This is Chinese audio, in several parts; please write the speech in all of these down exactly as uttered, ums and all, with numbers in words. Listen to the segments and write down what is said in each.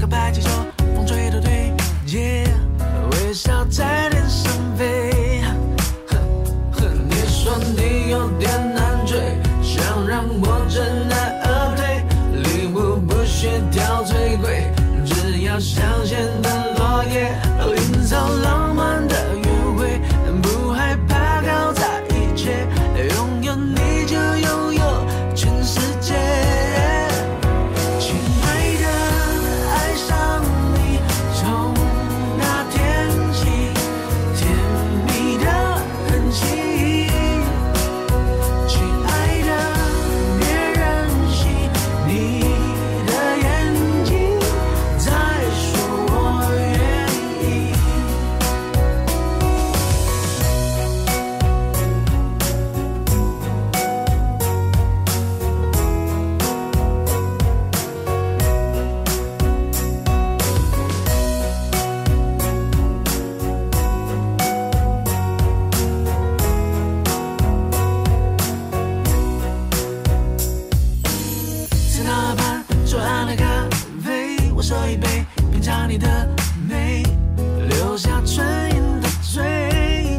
白气球，风吹的对街，微笑在脸上飞。你说你有点难追，想让我知难而退，礼物不需挑最贵，只要香榭的落叶，营造浪漫的约会，不害怕搞砸一切，拥有你就拥有全世界。亲爱的，爱上你，从那天起，甜蜜的痕迹。亲爱的，别任性，你的眼睛在说我愿意。在那盘左岸的咖啡，我手一杯，品尝你的美，留下唇印的嘴。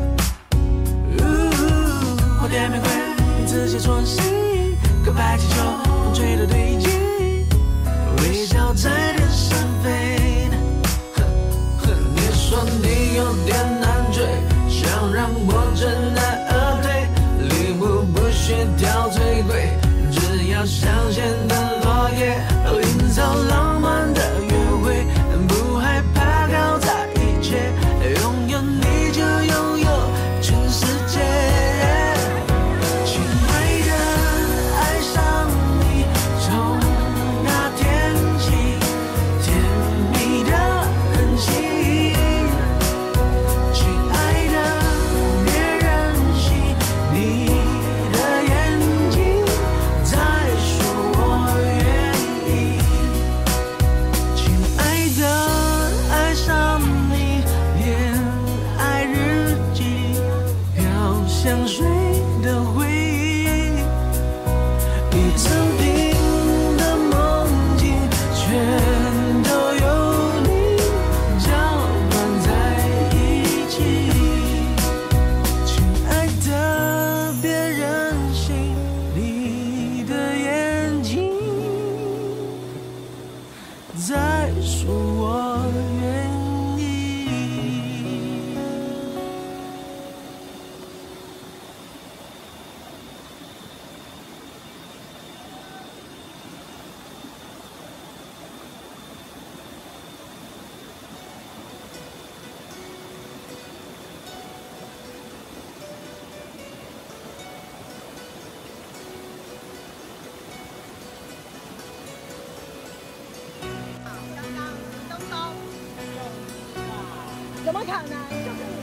花店玫瑰，名字写错心，告白气球，风吹的对劲，微笑在脸上飞。你说你有点难追，想让我知难而退，礼物不需挑最贵，只要香榭的落叶，营造浪漫的约会，不害怕搞砸一切，拥有你就拥有全世界。亲爱的，爱上你，从那天起，甜蜜的痕迹。亲爱的，别任性，你的眼睛在说我愿意。亲爱的，爱上你，恋爱日记，飘香水的回忆，一层冰的梦境，全都有你搅拌在一起。亲爱的，别任性，你的眼睛在说我愿意。 怎么可能？就是你